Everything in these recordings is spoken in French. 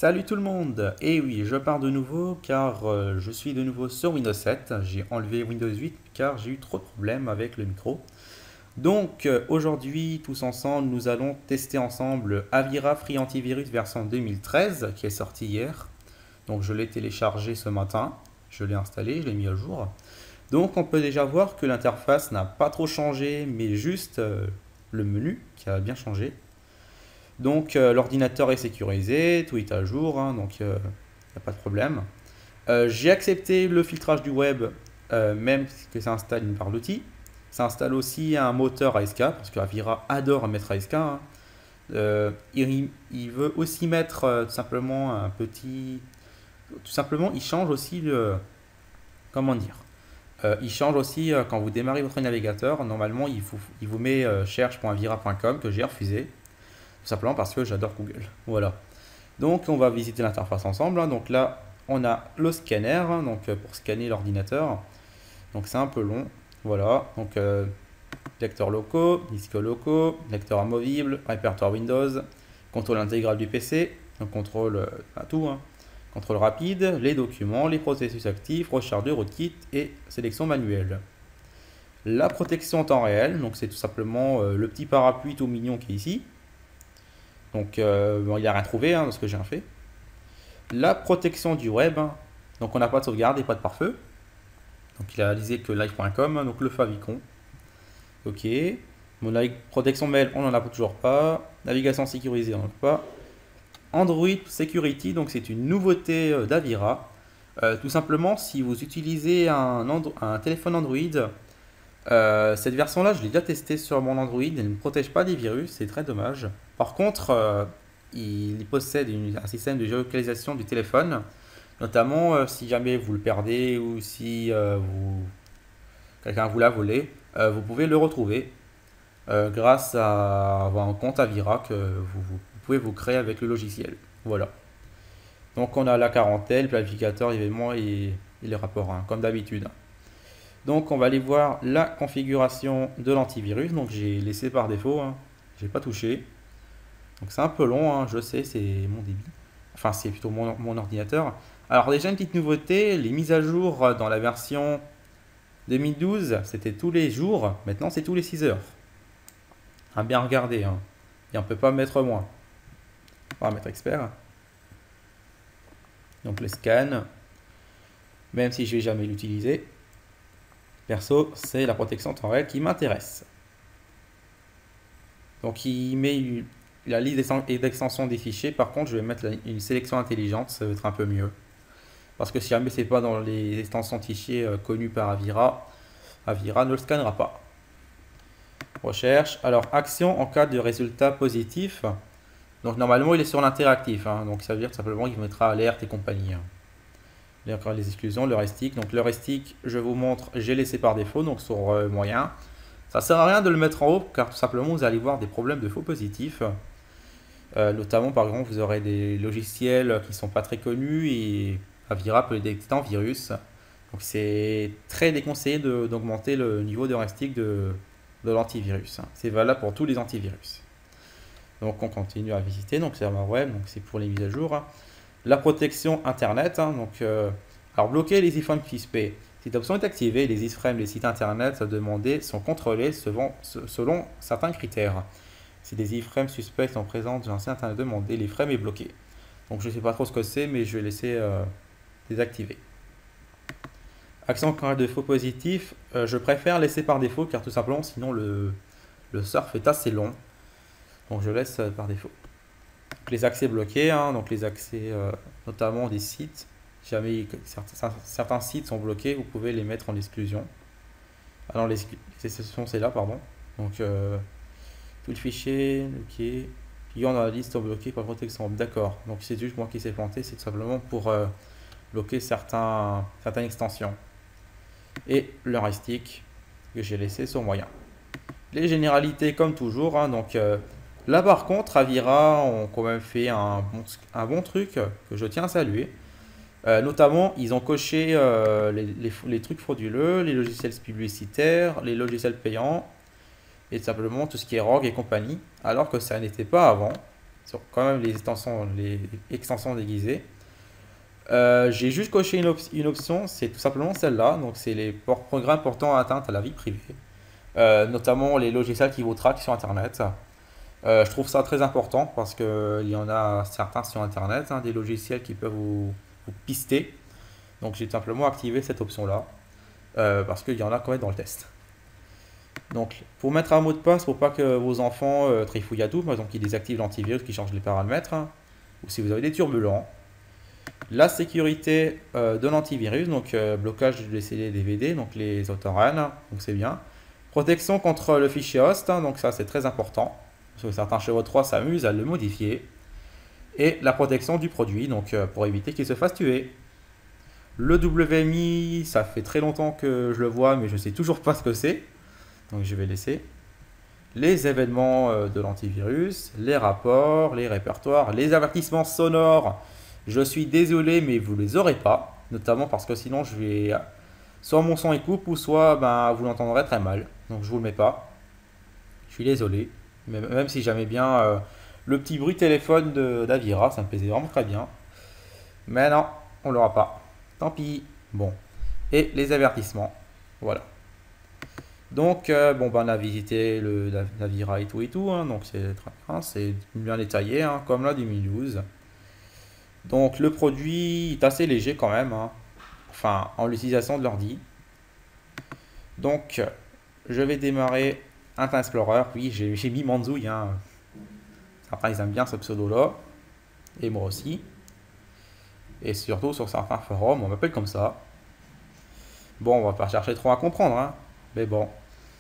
Salut tout le monde! Et oui, je pars de nouveau car je suis de nouveau sur Windows 7. J'ai enlevé Windows 8 car j'ai eu trop de problèmes avec le micro. Donc aujourd'hui, tous ensemble, nous allons tester ensemble Avira Free Antivirus version 2013 qui est sorti hier. Donc je l'ai téléchargé ce matin, je l'ai installé, je l'ai mis à jour. Donc on peut déjà voir que l'interface n'a pas trop changé, mais juste le menu qui a bien changé. Donc l'ordinateur est sécurisé, tout est à jour, hein, donc il n'y a pas de problème. J'ai accepté le filtrage du web, même que ça installe une barre d'outils. Ça installe aussi un moteur ASK, parce que Avira adore mettre ASK. Hein. Il veut aussi mettre tout simplement un petit... Tout simplement, il change aussi le... Comment dire? Il change aussi quand vous démarrez votre navigateur. Normalement, il vous met cherche.avira.com que j'ai refusé. Tout simplement parce que j'adore Google. Voilà. Donc on va visiter l'interface ensemble. Hein. Donc là, on a le scanner, hein, donc pour scanner l'ordinateur. Donc c'est un peu long. Voilà. Donc lecteurs locaux, disques locaux, lecteurs amovibles, répertoire Windows, contrôle intégral du PC, donc contrôle tout, hein. Contrôle rapide, les documents, les processus actifs, recharge de rootkit et sélection manuelle. La protection en temps réel, donc c'est tout simplement le petit parapluie tout mignon qui est ici. Donc bon, il n'a rien trouvé hein, dans ce que j'ai fait. La protection du web, hein. Donc on n'a pas de sauvegarde et pas de pare-feu. Donc il a réalisé que live.com, hein, donc le favicon. Ok. Mon protection mail, on n'en a toujours pas. Navigation sécurisée, on n'en a pas. Android Security, donc c'est une nouveauté d'Avira. Tout simplement, si vous utilisez un téléphone Android, cette version-là, je l'ai déjà testée sur mon Android, elle ne protège pas des virus, c'est très dommage. Par contre, il possède un système de géolocalisation du téléphone, notamment si jamais vous le perdez ou si quelqu'un vous l'a volé, vous pouvez le retrouver grâce à un compte Avira que vous pouvez vous créer avec le logiciel. Voilà. Donc on a la quarantaine, planificateur, événements et les rapports, hein, comme d'habitude. Donc on va aller voir la configuration de l'antivirus. Donc j'ai laissé par défaut, hein. J'ai pas touché. Donc c'est un peu long, hein, je sais, c'est mon débit. Enfin c'est plutôt mon ordinateur. Alors déjà une petite nouveauté, les mises à jour dans la version 2012, c'était tous les jours. Maintenant c'est tous les 6 heures. À bien regarder, hein. Et on peut pas mettre moins. On va mettre expert. Donc le scan, même si je vais jamais l'utiliser. Perso, c'est la protection temps réel qui m'intéresse. Donc il met la liste d'extensions des fichiers. Par contre, je vais mettre une sélection intelligente, ça va être un peu mieux. Parce que si jamais c'est pas dans les extensions de fichiers connues par Avira, Avira ne le scannera pas. Recherche. Alors, action en cas de résultat positif. Donc normalement, il est sur l'interactif. Hein. Donc ça veut dire tout simplement qu'il mettra alerte et compagnie. Hein. Les exclusions, le heuristique. Donc le heuristique, je vous montre, j'ai laissé par défaut, donc sur moyen. Ça sert à rien de le mettre en haut, car tout simplement, vous allez voir des problèmes de faux positifs. Notamment, par exemple, vous aurez des logiciels qui ne sont pas très connus et Avira peut les détecter en virus. Donc c'est très déconseillé d'augmenter le niveau de heuristique de l'antivirus. Hein. C'est valable pour tous les antivirus. Donc on continue à visiter, donc serveur web, donc c'est pour les mises à jour. Hein. La protection internet, hein, donc alors bloquer les iframes suspects. Cette option est activée, les iframes des sites internet demandés sont contrôlés selon certains critères. Si des iframes suspects sont présents dans un site internet demandé, l'iframe est bloqué. Donc je ne sais pas trop ce que c'est, mais je vais laisser désactiver. Action en cas de faux positif, je préfère laisser par défaut car tout simplement sinon le surf est assez long. Donc je laisse par défaut. Donc, les accès bloqués, hein, donc les accès notamment des sites. Si jamais certains sites sont bloqués, vous pouvez les mettre en exclusion. Ah non, les exceptions c'est là, pardon. Donc tout le fichier, ok. Clients dans la liste sont bloqués par protection. D'accord. Donc c'est juste moi qui s'est planté, c'est tout simplement pour bloquer certaines extensions. Et le heuristique que j'ai laissé sur moyen. Les généralités comme toujours, hein, donc là par contre Avira ont quand même fait un bon truc que je tiens à saluer. Notamment ils ont coché les trucs frauduleux, les logiciels publicitaires, les logiciels payants et tout simplement tout ce qui est ROG et compagnie, alors que ça n'était pas avant. sur quand même les extensions déguisées. J'ai juste coché une option, c'est tout simplement celle-là. Donc, c'est les programmes portant atteinte à la vie privée, notamment les logiciels qui vous traquent sur Internet. Je trouve ça très important parce qu'il y en a certains sur Internet, hein, des logiciels qui peuvent vous pister. Donc, j'ai simplement activé cette option-là parce qu'il y en a quand même dans le test. Donc, pour mettre un mot de passe, pour pas que vos enfants trifouillent à tout, par exemple, qu'ils désactivent l'antivirus, qu'ils changent les paramètres, hein, ou si vous avez des turbulents. La sécurité de l'antivirus, donc blocage des CD DVD, donc les autorun, donc c'est bien. Protection contre le fichier host, hein, donc ça c'est très important, parce que certains Chevaux 3 s'amusent à le modifier. Et la protection du produit, donc pour éviter qu'il se fasse tuer. Le WMI, ça fait très longtemps que je le vois, mais je ne sais toujours pas ce que c'est. Donc je vais laisser. Les événements de l'antivirus, les rapports, les répertoires, les avertissements sonores. Je suis désolé, mais vous les aurez pas. Notamment parce que sinon, je vais soit mon son est coupe ou soit ben, vous l'entendrez très mal. Donc je vous le mets pas. Je suis désolé. Même si j'aimais bien le petit bruit téléphone d'Avira, ça me plaisait vraiment très bien. Mais non, on l'aura pas. Tant pis. Bon. Et les avertissements. Voilà. Donc, bon, ben, on a visité l'Avira et tout, hein, donc c'est très bien, c'est bien détaillé, hein, comme là 2012. Donc, le produit est assez léger quand même, hein, enfin, en l'utilisation de l'ordi. Donc, je vais démarrer Internet Explorer. Oui, j'ai mis Manzouille, hein. Certains, ils aiment bien ce pseudo-là, et moi aussi. Et surtout sur certains forums, on m'appelle comme ça. Bon, on va pas chercher trop à comprendre, hein, mais bon.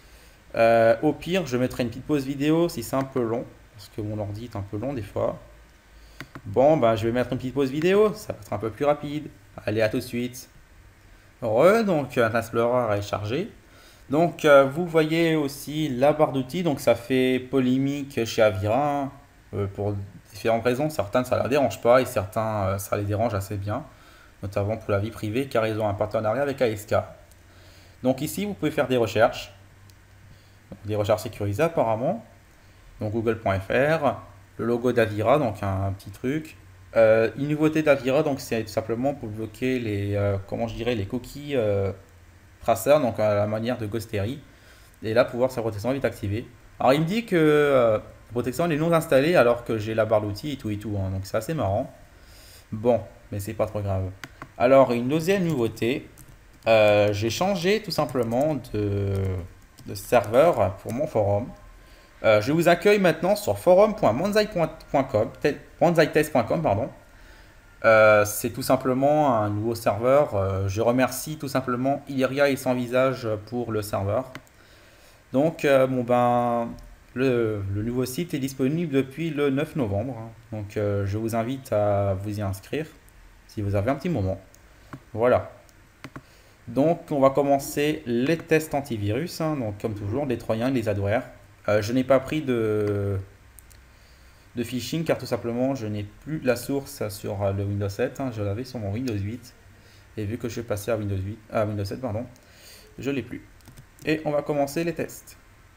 Au pire, je mettrai une petite pause vidéo si c'est un peu long, parce que mon ordi est un peu long des fois. Bon, ben je vais mettre une petite pause vidéo, ça va être un peu plus rapide. Allez, à tout de suite. Donc Internet Explorer est chargé. Donc vous voyez aussi la barre d'outils, donc ça fait polémique chez Avira, pour différentes raisons. Certaines ça ne la dérange pas et certains ça les dérange assez bien, notamment pour la vie privée car ils ont un partenariat avec ASK. Donc ici vous pouvez faire des recherches. Donc, des recherches sécurisées apparemment. Donc google.fr, le logo d'Avira, donc un petit truc. Une nouveauté d'Avira, donc c'est tout simplement pour bloquer les, comment je dirais, les cookies traceurs, donc à la manière de Ghostery. Et là, pouvoir sa protection est activée. Alors il me dit que la protection elle est non installée alors que j'ai la barre d'outils et tout, hein, donc c'est assez marrant. Bon, mais c'est pas trop grave. Alors une deuxième nouveauté, j'ai changé tout simplement de serveur pour mon forum. Je vous accueille maintenant sur forum.manzaitest.com, manzaitest.com, pardon. C'est tout simplement un nouveau serveur. Je remercie tout simplement Illyria et Sans Visage pour le serveur. Donc, bon ben, le nouveau site est disponible depuis le 9 novembre, hein. Donc, je vous invite à vous y inscrire si vous avez un petit moment. Voilà. Donc, on va commencer les tests antivirus, hein. Donc, comme toujours, les Troyens, les adwares. Je n'ai pas pris de phishing car tout simplement je n'ai plus la source sur le Windows 7, hein. Je l'avais sur mon Windows 8 et vu que je suis passé à Windows 7, pardon, je l'ai plus. Et on va commencer les tests.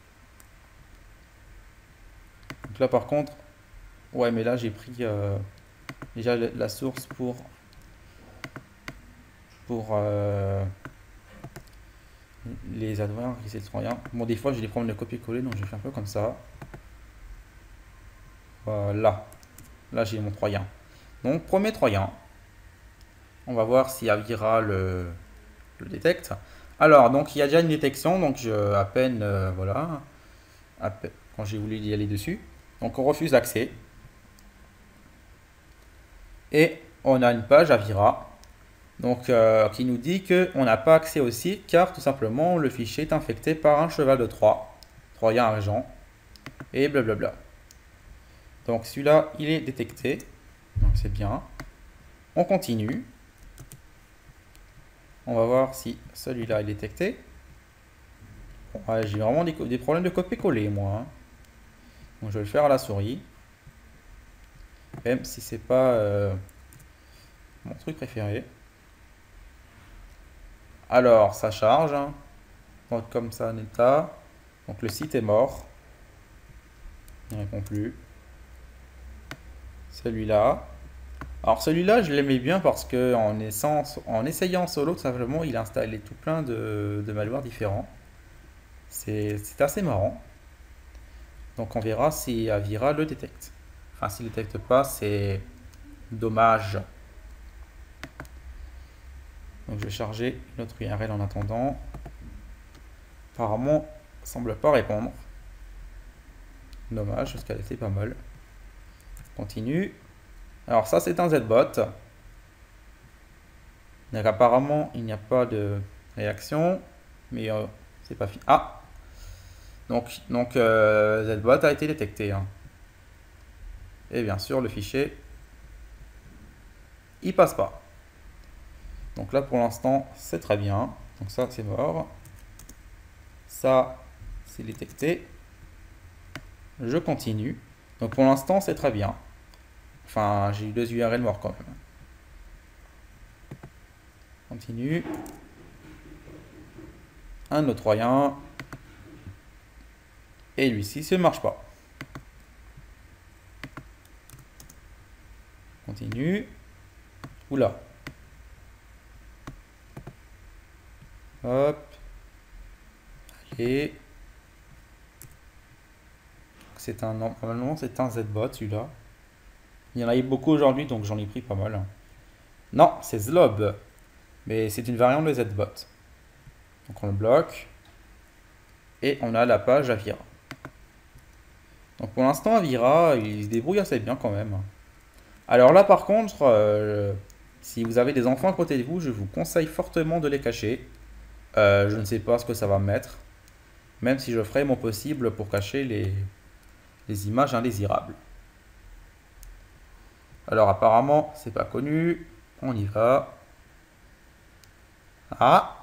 Donc là par contre, ouais mais là j'ai pris déjà la source pour les adwares et c'est rien. Bon des fois j'ai des problèmes de copier-coller donc je fais un peu comme ça. Voilà. Là, j'ai mon Troyen. Donc, premier Troyen. On va voir si Avira le détecte. Alors, donc, il y a déjà une détection. Donc, à peine, voilà. Quand j'ai voulu y aller dessus. Donc, on refuse l'accès. Et on a une page Avira. Donc, qui nous dit qu'on n'a pas accès au site car tout simplement le fichier est infecté par un cheval de Troie. Troyen argent. Et blablabla. Donc celui-là, il est détecté. Donc c'est bien. On continue. On va voir si celui-là est détecté. Bon, ouais, j'ai vraiment des problèmes de copier-coller, moi, hein. Donc je vais le faire à la souris. Même si c'est pas mon truc préféré. Alors, ça charge, hein. Donc, comme ça en état. Donc le site est mort. Il ne répond plus. Celui-là. Alors celui-là, je l'aimais bien parce que en essayant en solo, tout simplement, il a installé tout plein de malwares différents. C'est assez marrant. Donc on verra si Avira le détecte. Enfin, s'il ne le détecte pas, c'est dommage. Donc je vais charger une autre URL en attendant. Apparemment, ça semble pas répondre. Dommage, parce qu'elle était pas mal. Continue. Alors ça, c'est un ZBot. Donc apparemment, il n'y a pas de réaction. Mais c'est pas fini. Ah! Donc ZBot a été détecté, hein. Et bien sûr, le fichier, il passe pas. Donc là, pour l'instant, c'est très bien. Donc ça, c'est mort. Ça, c'est détecté. Je continue. Donc pour l'instant, c'est très bien. Enfin, j'ai eu 2 URL morts quand même. Continue. Un autre rien. Et lui-ci, ça ne marche pas. Continue. Oula. Hop. Allez. Normalement, c'est un ZBot, celui-là. Il y en a eu beaucoup aujourd'hui, donc j'en ai pris pas mal. Non, c'est Zlob. Mais c'est une variante de ZBot. Donc on le bloque. Et on a la page Avira. Donc pour l'instant, Avira, il se débrouille assez bien quand même. Alors là, par contre, si vous avez des enfants à côté de vous, je vous conseille fortement de les cacher. Je ne sais pas ce que ça va mettre. Même si je ferai mon possible pour cacher les images indésirables. Alors apparemment, c'est pas connu. On y va. Ah!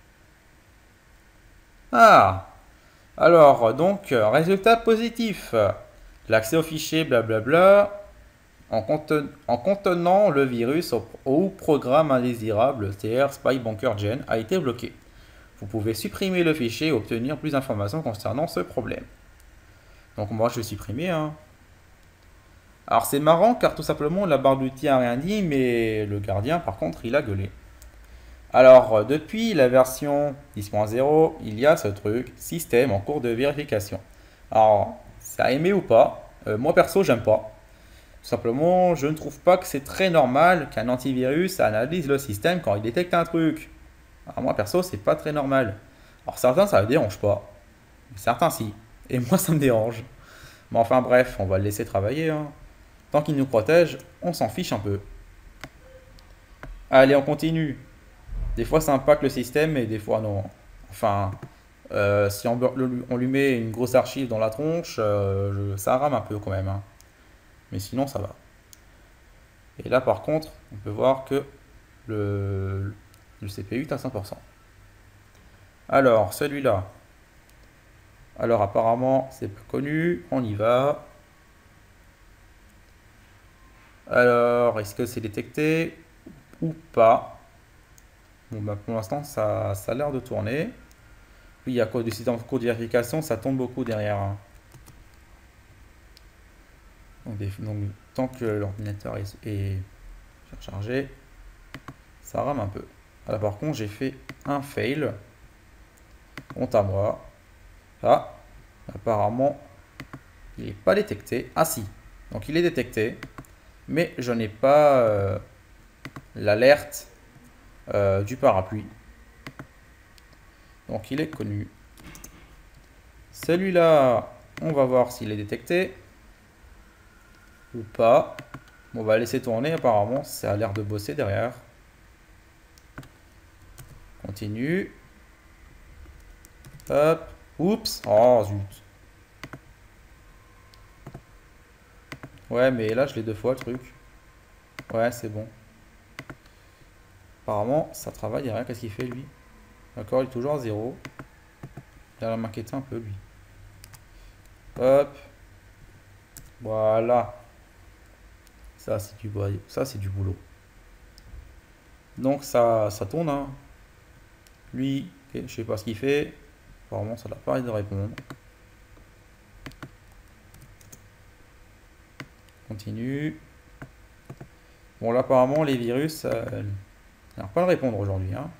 Ah! Alors, donc, résultat positif. L'accès au fichier, blablabla, en contenant le virus au programme indésirable TR Spy Bunker Gen a été bloqué. Vous pouvez supprimer le fichier et obtenir plus d'informations concernant ce problème. Donc moi je vais supprimer, hein. Alors c'est marrant car tout simplement la barre d'outils a rien dit, mais le gardien par contre il a gueulé. Alors depuis la version 10.0, il y a ce truc, système en cours de vérification. Alors ça aimé ou pas, moi perso j'aime pas. Tout simplement je ne trouve pas que c'est très normal qu'un antivirus analyse le système quand il détecte un truc. Alors moi perso c'est pas très normal. Alors certains ça ne dérange pas, certains si, et moi ça me dérange. Mais enfin bref, on va le laisser travailler, hein. Tant qu'il nous protège, on s'en fiche un peu. Allez, on continue. Des fois, ça impacte le système et des fois, non. Enfin, si on lui met une grosse archive dans la tronche, ça rame un peu quand même, hein. Mais sinon, ça va. Et là, par contre, on peut voir que le CPU est à 100%. Alors, celui-là. Alors, apparemment, c'est pas connu. On y va. Alors, est-ce que c'est détecté ou pas? Bon, bah, pour l'instant, ça a l'air de tourner. Puis, à cause du système de cours de vérification, ça tombe beaucoup derrière, hein. Donc, tant que l'ordinateur est chargé, ça rame un peu. Là, par contre, j'ai fait un fail. Honte à moi. Ah, apparemment, il n'est pas détecté. Ah si, donc il est détecté. Mais je n'ai pas l'alerte du parapluie. Donc il est connu. Celui-là, on va voir s'il est détecté ou pas. Bon, on va laisser tourner, apparemment, ça a l'air de bosser derrière. Continue. Hop. Oups. Oh, zut. Ouais, mais là, je l'ai 2 fois, le truc. Ouais, c'est bon. Apparemment, ça travaille derrière. Qu'est-ce qu'il fait, lui? D'accord, il est toujours à 0. Il a m'inquiéter un peu, lui. Hop. Voilà. Ça, c'est du boulot. Donc, ça tourne, hein. Lui, okay, je sais pas ce qu'il fait. Apparemment, ça n'a pas arrêté de répondre. Continue. Bon, là, apparemment, les virus, on va pas le répondre aujourd'hui, hein.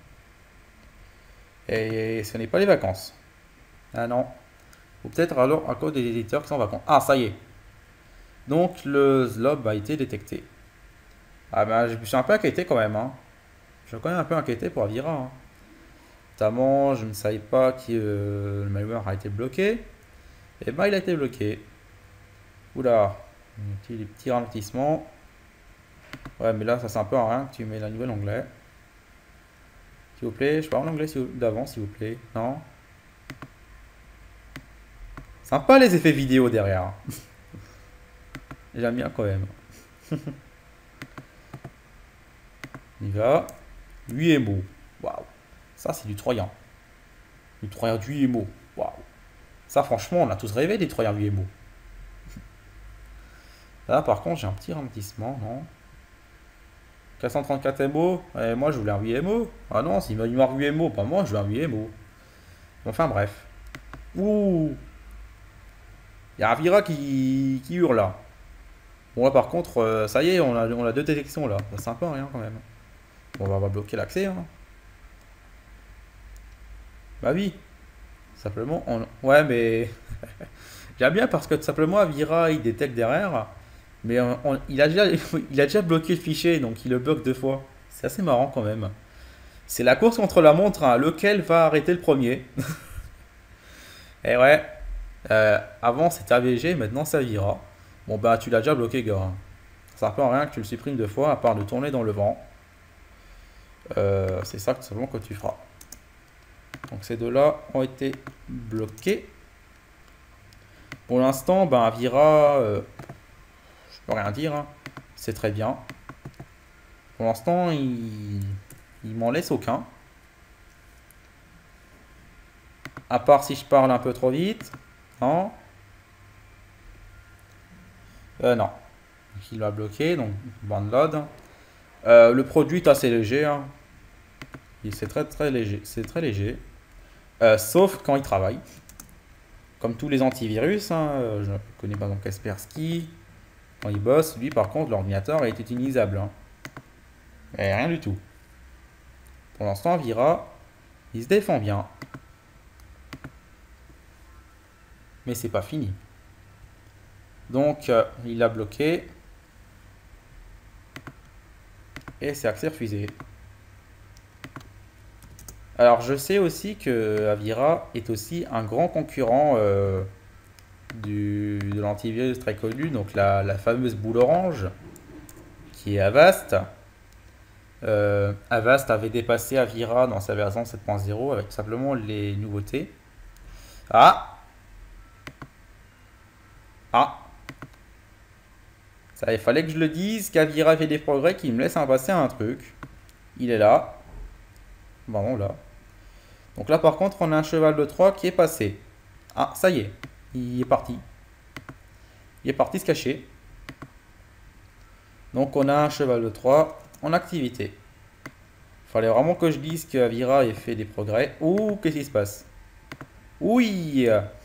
Et ce n'est pas les vacances. Ah non. Ou peut-être alors à cause des éditeurs qui sont en vacances. Ah, ça y est. Donc, le slob a été détecté. Ah ben, je me suis un peu inquiété quand même, hein. Je suis quand même un peu inquiété pour Avira, hein. Notamment, je ne savais pas que le malware a été bloqué. Et ben, il a été bloqué. Oula. Des petits ralentissements. Ouais, mais là, ça c'est un peu à rien que tu mets la nouvelle onglet. S'il vous plaît, je parle en anglais d'avant, s'il vous plaît. Non? Sympa les effets vidéo derrière. J'aime bien quand même. On y va. 8 émaux. Waouh. Ça, c'est du Troyen. Du Troyen du 8 émaux. Waouh. Ça, franchement, on a tous rêvé des Troyens 8 émaux. Là, par contre, j'ai un petit ralentissement, non? 434 MO. Et moi, je voulais un 8 MO. Ah non, s'il m'a 8 MO, pas moi, je veux un 8 MO. Enfin, bref. Ouh. Il y a Avira qui hurle là. Bon, là, par contre, ça y est, on a deux détections là. C'est sympa, rien quand même. Bon, on va bloquer l'accès, hein. Bah oui. Simplement, ouais, mais. J'aime bien parce que tout simplement, Avira, il détecte derrière. Mais il a déjà, il a déjà bloqué le fichier, donc il le bloque deux fois. C'est assez marrant quand même. C'est la course contre la montre, hein. Lequel va arrêter le premier? Et ouais, avant c'était AVG, maintenant ça Avira. Bon bah tu l'as déjà bloqué, gars, hein. Ça sert pas à rien que tu le supprimes deux fois, à part de tourner dans le vent. C'est ça tout simplement que tu feras. Donc ces deux-là ont été bloqués. Pour l'instant, ben Avira, je peux rien dire, hein. C'est très bien. Pour l'instant, il m'en laisse aucun. À part si je parle un peu trop vite. Non. Non. Donc, il va bloquer, donc download. Le produit est assez léger, hein. C'est très très léger. C'est très léger. Sauf quand il travaille. Comme tous les antivirus, hein. Je connais pas donc Kaspersky. Quand il bosse, lui par contre, l'ordinateur est utilisable, hein. Et rien du tout. Pour l'instant, Avira, il se défend bien. Mais c'est pas fini. Donc, il a bloqué. Et c'est accès refusé. Alors, je sais aussi que Avira est aussi un grand concurrent de l'antivirus très connu, donc la fameuse boule orange, qui est Avast. Avast avait dépassé Avira dans sa version 7.0 avec simplement les nouveautés. Ah! Ah! Ça, il fallait que je le dise, qu'Avira fait des progrès qui me laissent passer un truc. Il est là. Bon, là. Donc là, par contre, on a un cheval de 3 qui est passé. Ah, ça y est. Il est parti. Il est parti se cacher. Donc on a un cheval de 3 en activité. Il fallait vraiment que je dise qu'Avira ait fait des progrès. Ouh, qu'est-ce qui se passe? Oui.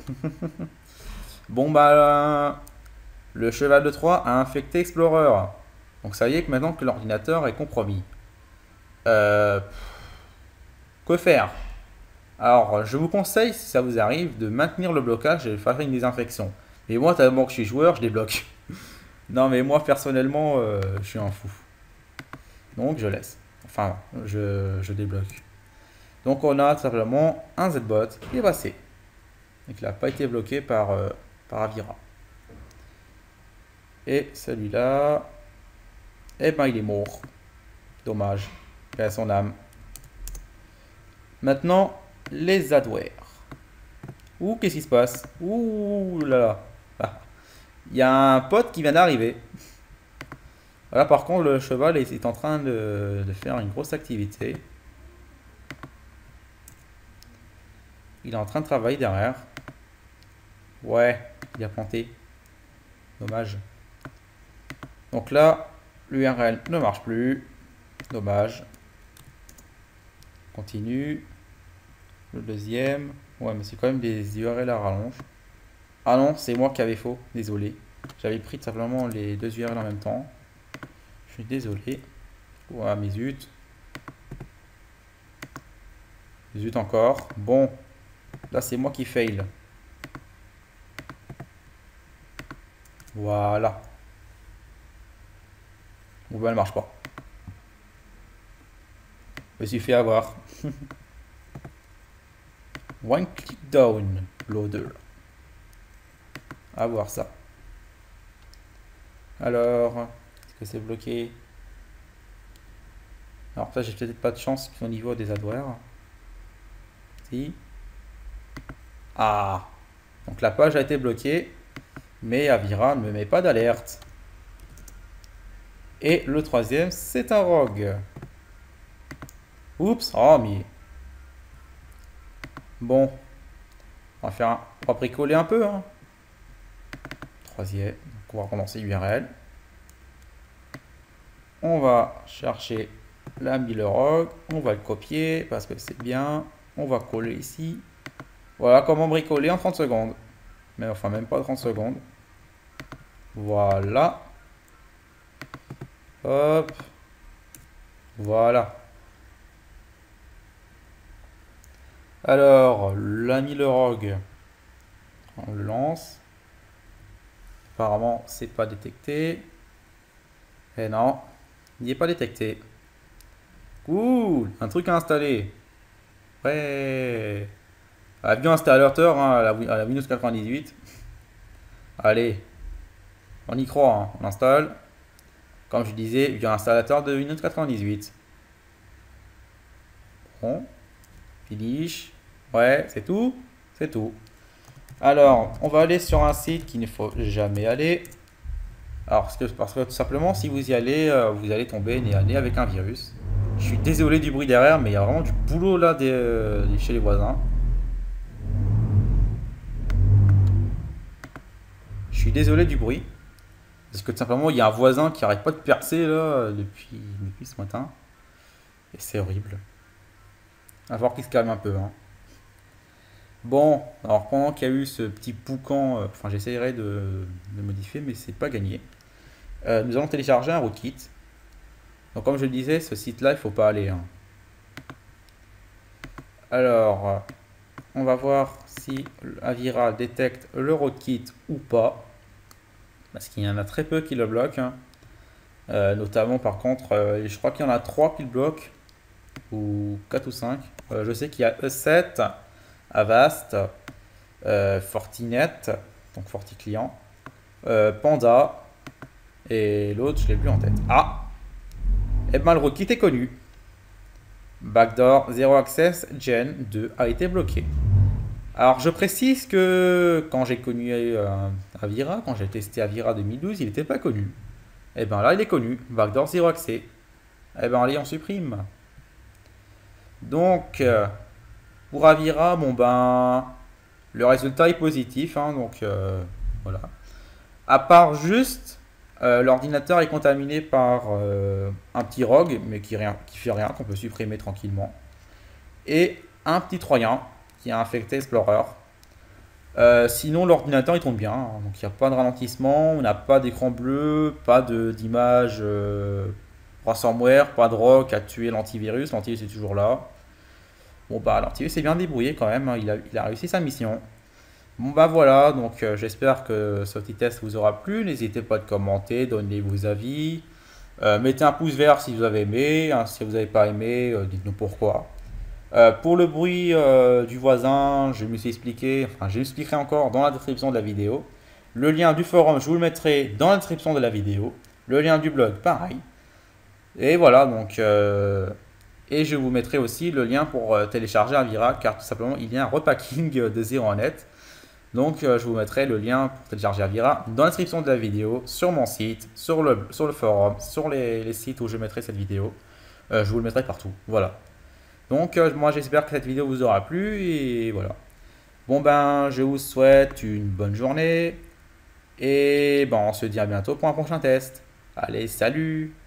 Bon, bah, le cheval de 3 a infecté Explorer. Donc ça y est que maintenant que l'ordinateur est compromis. Que faire? Alors, je vous conseille, si ça vous arrive, de maintenir le blocage et de faire une désinfection. Mais moi, tellement que je suis joueur, je débloque. Non, mais moi, personnellement, je suis un fou. Donc, je laisse. Enfin, je débloque. Donc, on a tout simplement un ZBot qui est passé. Et qui n'a pas été bloqué par Avira. Et celui-là, eh ben, il est mort. Dommage. Paix à son âme. Maintenant, les adwares. Ouh, qu'est-ce qui se passe? Ouh là là. Ah. Il y a un pote qui vient d'arriver. Là, par contre, le cheval est en train de faire une grosse activité. Il est en train de travailler derrière. Ouais, il a planté. Dommage. Donc là, l'URL ne marche plus. Dommage. Continue. Le deuxième. Ouais, mais c'est quand même des URL à rallonge. Ah non, c'est moi qui avais faux. Désolé. J'avais pris tout simplement les deux URL en même temps. Je Je suis désolé. Ouah, mais zut. Zut encore. Bon, là c'est moi qui fail. Voilà. Bon ben elle marche pas. Je me suis fait avoir. One click down loader. À voir ça. Alors, est-ce que c'est bloqué? Alors ça j'ai peut-être pas de chance au niveau des adwares. Si. Ah. Donc la page a été bloquée. Mais Avira ne me met pas d'alerte. Et le troisième, c'est un rogue. Oups. Oh mais. Bon. On va bricoler un peu. Hein. Troisième. Donc on va relancer URL. On va chercher la Millerog. On va le copier parce que c'est bien. On va coller ici. Voilà comment bricoler en 30 secondes. Mais enfin, même pas 30 secondes. Voilà. Hop. Voilà. Alors, la Millerog. On le lance. Apparemment, c'est pas détecté. Et non, il n'est pas détecté. Cool, un truc à installer. Ouais. Avion installateur hein, à la Windows 98. Allez, on y croit, hein. On installe. Comme je disais, il y a un installateur de Windows 98. Bon, finish. Ouais, c'est tout. C'est tout. Alors, on va aller sur un site qu'il ne faut jamais aller. Alors, parce que tout simplement, si vous y allez, vous allez tomber nez à nez avec un virus. Je suis désolé du bruit derrière, mais il y a vraiment du boulot là chez les voisins. Je suis désolé du bruit. Parce que tout simplement, il y a un voisin qui arrête pas de percer là depuis ce matin. Et c'est horrible. À voir qu'il se calme un peu. Hein. Bon, alors pendant qu'il y a eu ce petit boucan, enfin j'essayerai de modifier, mais c'est pas gagné. Nous allons télécharger un rootkit. Donc comme je le disais, ce site-là, il faut pas aller. Hein. Alors, on va voir si Avira détecte le rootkit ou pas. Parce qu'il y en a très peu qui le bloquent. Hein. Notamment par contre, je crois qu'il y en a 3 qui le bloquent. Ou 4 ou 5. Je sais qu'il y a E7, Avast, Fortinet, donc FortiClient, Panda, et l'autre je l'ai plus en tête. Ah! Et bien le rootkit est connu. Backdoor Zero Access Gen 2 a été bloqué. Alors je précise que quand j'ai connu Avira, quand j'ai testé Avira 2012, il n'était pas connu. Et bien là il est connu, Backdoor Zero Access. Et bien allez on supprime. Donc pour Avira, bon ben le résultat est positif, hein, donc voilà. À part juste l'ordinateur est contaminé par un petit rogue, mais qui fait rien, qu'on peut supprimer tranquillement. Et un petit troyen qui a infecté Explorer. Sinon, l'ordinateur il tourne bien, hein, donc il n'y a pas de ralentissement, on n'a pas d'écran bleu, pas d'image ransomware, pas de rogue à tuer l'antivirus. L'antivirus est toujours là. Bon, bah, l'antivirus s'est bien débrouillé quand même, hein, il a réussi sa mission. Bon bah voilà, donc j'espère que ce petit test vous aura plu. N'hésitez pas à commenter, donnez vos avis. Mettez un pouce vert si vous avez aimé. Hein, si vous n'avez pas aimé, dites-nous pourquoi. Pour le bruit du voisin, je me suis expliqué, enfin je l'expliquerai encore dans la description de la vidéo. Le lien du forum, je vous le mettrai dans la description de la vidéo. Le lien du blog, pareil. Et voilà, donc... et je vous mettrai aussi le lien pour télécharger Avira, car tout simplement, il y a un repacking de 0.net. Donc, je vous mettrai le lien pour télécharger Avira dans la description de la vidéo, sur mon site, sur le forum, sur les sites où je mettrai cette vidéo. Je vous le mettrai partout. Voilà. Donc, moi, j'espère que cette vidéo vous aura plu. Et voilà. Bon, ben, je vous souhaite une bonne journée. Et ben, on se dit à bientôt pour un prochain test. Allez, salut!